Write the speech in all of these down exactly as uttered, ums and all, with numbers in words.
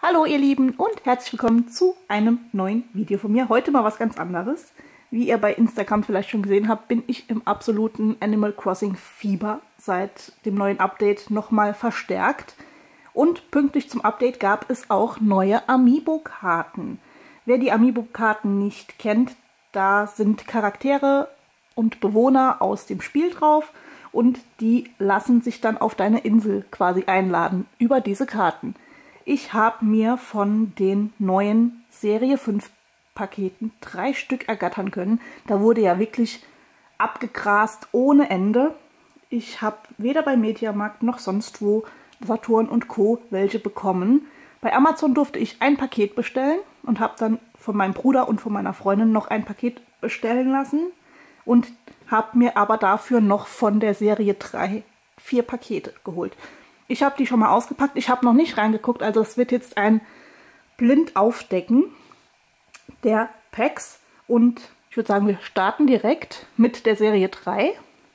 Hallo ihr Lieben und herzlich willkommen zu einem neuen Video von mir. Heute mal was ganz anderes. Wie ihr bei Instagram vielleicht schon gesehen habt, bin ich im absoluten Animal Crossing Fieber seit dem neuen Update nochmal verstärkt. Und pünktlich zum Update gab es auch neue Amiibo-Karten. Wer die Amiibo-Karten nicht kennt, da sind Charaktere und Bewohner aus dem Spiel drauf und die lassen sich dann auf deine Insel quasi einladen über diese Karten. Ich habe mir von den neuen Serie fünf Paketen drei Stück ergattern können. Da wurde ja wirklich abgegrast ohne Ende. Ich habe weder bei Mediamarkt noch sonst wo, Saturn und Co. welche bekommen. Bei Amazon durfte ich ein Paket bestellen und habe dann von meinem Bruder und von meiner Freundin noch ein Paket bestellen lassen. Und habe mir aber dafür noch von der Serie drei, vier Pakete geholt. Ich habe die schon mal ausgepackt. Ich habe noch nicht reingeguckt. Also es wird jetzt ein Blind-Aufdecken der Packs. Und ich würde sagen, wir starten direkt mit der Serie drei.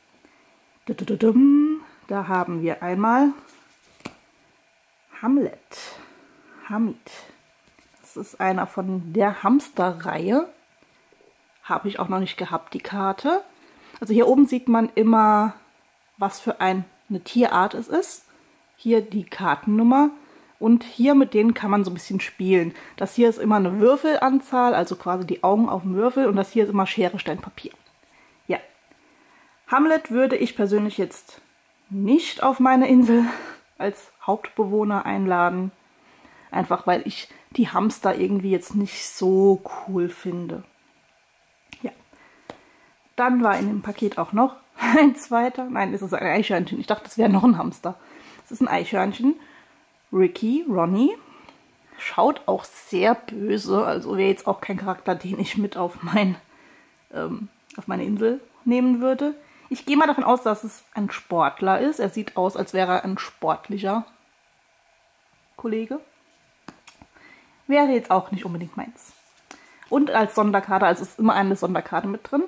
Da haben wir einmal Hamlet. Hamid. Das ist einer von der Hamster-Reihe. Habe ich auch noch nicht gehabt, die Karte. Also hier oben sieht man immer, was für ein, eine Tierart es ist. Hier die Kartennummer und hier mit denen kann man so ein bisschen spielen. Das hier ist immer eine Würfelanzahl, also quasi die Augen auf dem Würfel, und das hier ist immer Schere, Stein, Papier. Ja. Hamlet würde ich persönlich jetzt nicht auf meine Insel als Hauptbewohner einladen. Einfach weil ich die Hamster irgendwie jetzt nicht so cool finde. Ja. Dann war in dem Paket auch noch ein zweiter. Nein, es ist ein Eichhörnchen. Ich dachte, das wäre noch ein Hamster. Das ist ein Eichhörnchen. Ricky, Ronny. Schaut auch sehr böse. Also wäre jetzt auch kein Charakter, den ich mit auf, mein, ähm, auf meine Insel nehmen würde. Ich gehe mal davon aus, dass es ein Sportler ist. Er sieht aus, als wäre er ein sportlicher Kollege. Wäre jetzt auch nicht unbedingt meins. Und als Sonderkarte, also ist immer eine Sonderkarte mit drin.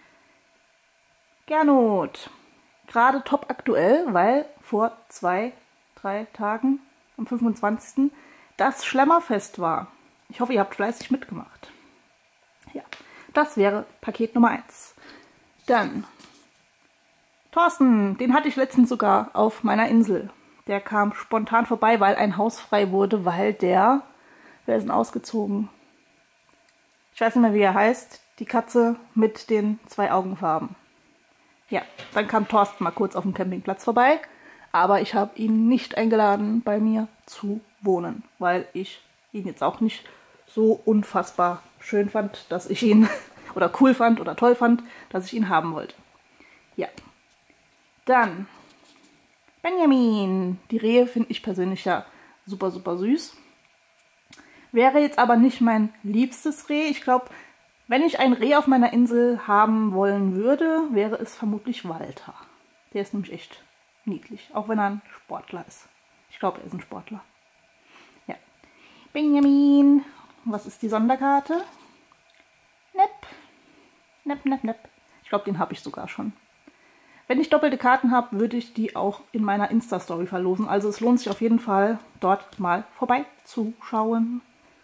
Gernot. Gerade top aktuell, weil vor zwei, drei Tagen, am fünfundzwanzigsten das Schlemmerfest war. Ich hoffe, ihr habt fleißig mitgemacht. Ja, das wäre Paket Nummer eins. Dann Thorsten, den hatte ich letztens sogar auf meiner Insel. Der kam spontan vorbei, weil ein Haus frei wurde, weil der, wer ist denn ausgezogen? Ich weiß nicht mehr, wie er heißt. Die Katze mit den zwei Augenfarben. Ja, dann kam Thorsten mal kurz auf dem Campingplatz vorbei, aber ich habe ihn nicht eingeladen, bei mir zu wohnen, weil ich ihn jetzt auch nicht so unfassbar schön fand, dass ich ihn, oder cool fand oder toll fand, dass ich ihn haben wollte. Ja. Dann Benjamin. Die Rehe finde ich persönlich ja super, super süß. Wäre jetzt aber nicht mein liebstes Reh. Ich glaube, wenn ich ein Reh auf meiner Insel haben wollen würde, wäre es vermutlich Walter. Der ist nämlich echt niedlich, auch wenn er ein Sportler ist. Ich glaube, er ist ein Sportler. Ja. Benjamin. Was ist die Sonderkarte? Nepp. Nepp, nepp, nepp. Ich glaube, den habe ich sogar schon. Wenn ich doppelte Karten habe, würde ich die auch in meiner Insta-Story verlosen. Also es lohnt sich auf jeden Fall, dort mal vorbeizuschauen.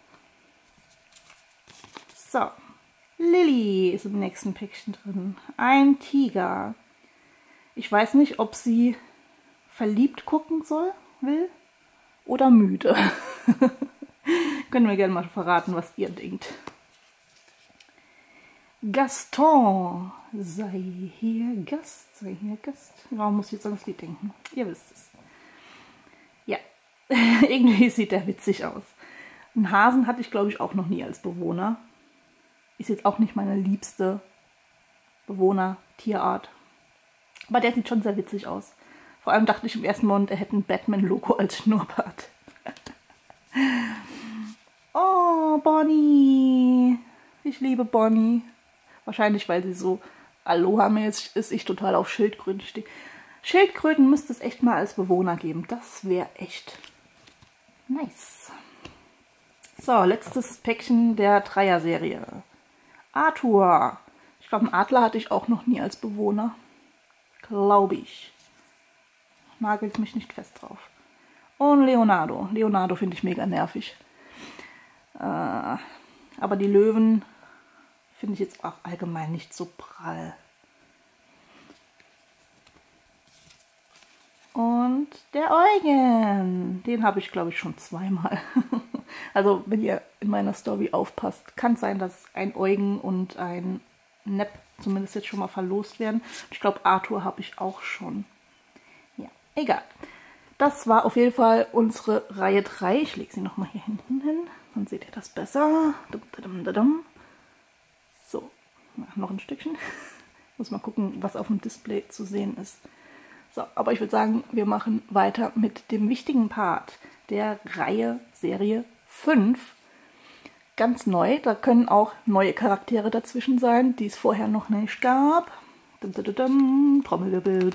So. Lilly ist im nächsten Päckchen drin. Ein Tiger. Ich weiß nicht, ob sie verliebt gucken soll, will oder müde. Können wir gerne mal verraten, was ihr denkt. Gaston. Sei hier Gast, sei hier Gast. Warum muss ich jetzt an das Lied denken? Ihr wisst es. Ja, irgendwie sieht der witzig aus. Einen Hasen hatte ich, glaube ich, auch noch nie als Bewohner. Ist jetzt auch nicht meine liebste Bewohner-Tierart. Aber der sieht schon sehr witzig aus. Vor allem dachte ich im ersten Moment, er hätte ein Batman-Logo als Schnurrbart. Oh, Bonnie. Ich liebe Bonnie. Wahrscheinlich, weil sie so Aloha-mäßig ist, ich total auf Schildkröten stehe. Schildkröten müsste es echt mal als Bewohner geben. Das wäre echt nice. So, letztes Päckchen der Dreier-Serie. Arthur. Ich glaube, einen Adler hatte ich auch noch nie als Bewohner. Glaube ich. Nagelt mich nicht fest drauf. Und Leonardo. Leonardo finde ich mega nervig. Äh, aber die Löwen finde ich jetzt auch allgemein nicht so prall. Und der Eugen, den habe ich glaube ich schon zweimal. Also wenn ihr in meiner Story aufpasst, kann es sein, dass ein Eugen und ein Nepp zumindest jetzt schon mal verlost werden. Ich glaube Arthur habe ich auch schon. Ja, egal. Das war auf jeden Fall unsere Reihe drei. Ich lege sie nochmal hier hinten hin, dann seht ihr das besser. So, noch ein Stückchen. Muss mal gucken, was auf dem Display zu sehen ist. So, aber ich würde sagen, wir machen weiter mit dem wichtigen Part der Reihe Serie fünf. Ganz neu, da können auch neue Charaktere dazwischen sein, die es vorher noch nicht gab. Trommelwirbel.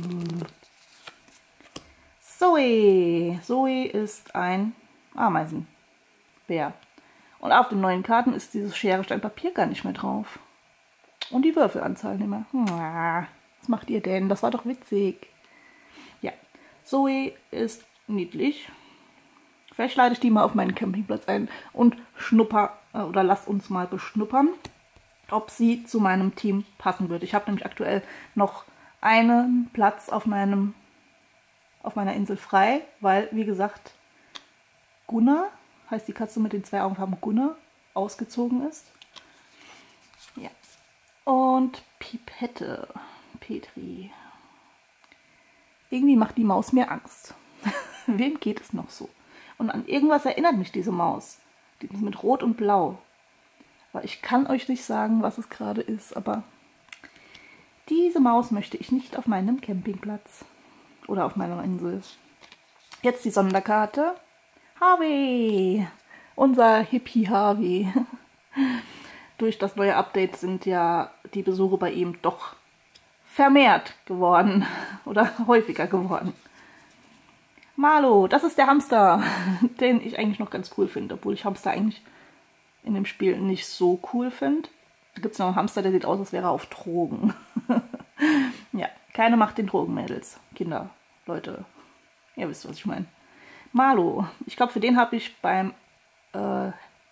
Zoe. Zoe ist ein Ameisenbär. Und auf den neuen Karten ist dieses Schere, Stein, Papier gar nicht mehr drauf. Und die Würfelanzahl nicht mehr. Was macht ihr denn? Das war doch witzig. Ja, Zoe ist niedlich. Vielleicht lade ich die mal auf meinen Campingplatz ein und schnupper äh, oder lass uns mal beschnuppern, ob sie zu meinem Team passen würde. Ich habe nämlich aktuell noch einen Platz auf meinem auf meiner Insel frei, weil, wie gesagt, Gunnar, heißt die Katze mit den zwei Augenfarben Gunnar, ausgezogen ist. Ja. Und Pipette. Petri. Irgendwie macht die Maus mir Angst. Wem geht es noch so? Und an irgendwas erinnert mich diese Maus. Die ist mit Rot und Blau. Aber ich kann euch nicht sagen, was es gerade ist. Aber diese Maus möchte ich nicht auf meinem Campingplatz. Oder auf meiner Insel. Jetzt die Sonderkarte. Harvey. Unser Hippie Harvey. Durch das neue Update sind ja die Besuche bei ihm doch vermehrt geworden oder häufiger geworden. Marlo, das ist der Hamster, den ich eigentlich noch ganz cool finde, obwohl ich Hamster eigentlich in dem Spiel nicht so cool finde. Da gibt es noch einen Hamster, der sieht aus, als wäre er auf Drogen. Ja, keine Macht den Drogenmädels. Kinder, Leute, ihr wisst, was ich meine. Marlo, ich glaube, für den habe ich beim äh,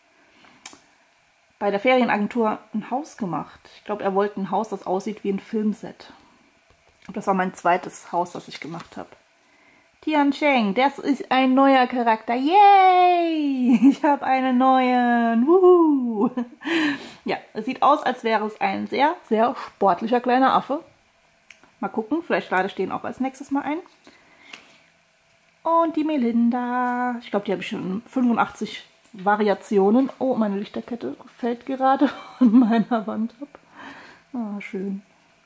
bei der Ferienagentur ein Haus gemacht. Ich glaube, er wollte ein Haus, das aussieht wie ein Filmset. Und das war mein zweites Haus, das ich gemacht habe. Tian Cheng, das ist ein neuer Charakter. Yay! Ich habe einen neuen. Wuhu! Ja, es sieht aus, als wäre es ein sehr, sehr sportlicher kleiner Affe. Mal gucken, vielleicht lade ich den auch als nächstes mal ein. Und die Melinda. Ich glaube, die habe ich schon fünfundachtzig Variationen. Oh, meine Lichterkette fällt gerade von meiner Wand ab. Ah, schön.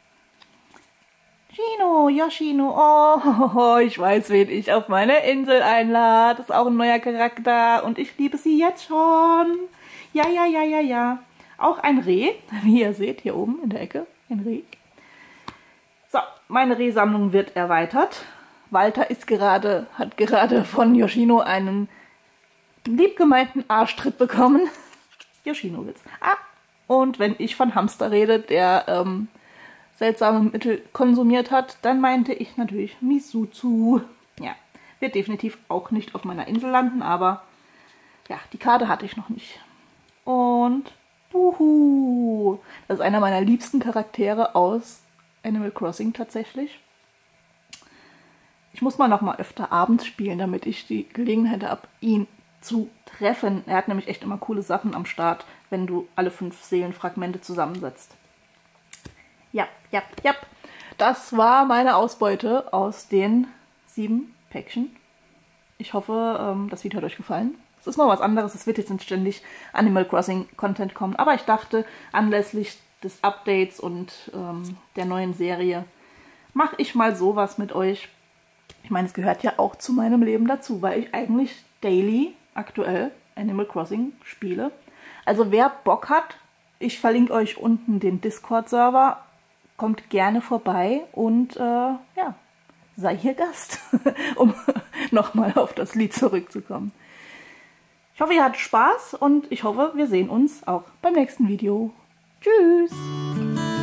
Chino, Yoshino, oh, ich weiß, wen ich auf meine Insel einlade. Das ist auch ein neuer Charakter und ich liebe sie jetzt schon. Ja, ja, ja, ja, ja. Auch ein Reh, wie ihr seht, hier oben in der Ecke, ein Reh. So, meine Rehsammlung wird erweitert. Walter ist gerade, hat gerade von Yoshino einen liebgemeinten Arschtritt bekommen. Yoshino-Witz. Ah, und wenn ich von Hamster rede, der ähm, seltsame Mittel konsumiert hat, dann meinte ich natürlich Misuzu. Ja, wird definitiv auch nicht auf meiner Insel landen, aber ja, die Karte hatte ich noch nicht. Und Buhu. Das ist einer meiner liebsten Charaktere aus Animal Crossing tatsächlich. Ich muss mal noch mal öfter abends spielen, damit ich die Gelegenheit habe, ihn zu treffen. Er hat nämlich echt immer coole Sachen am Start, wenn du alle fünf Seelenfragmente zusammensetzt. Ja, ja, ja. Das war meine Ausbeute aus den sieben Päckchen. Ich hoffe, das Video hat euch gefallen. Es ist mal was anderes. Es wird jetzt nicht ständig Animal Crossing Content kommen. Aber ich dachte, anlässlich des Updates und ähm, der neuen Serie mache ich mal sowas mit euch. Ich meine, es gehört ja auch zu meinem Leben dazu, weil ich eigentlich daily aktuell Animal Crossing spiele. Also wer Bock hat, ich verlinke euch unten den Discord-Server. Kommt gerne vorbei und äh, ja, sei hier Gast, um nochmal auf das Lied zurückzukommen. Ich hoffe, ihr hattet Spaß und ich hoffe, wir sehen uns auch beim nächsten Video. Tschüss!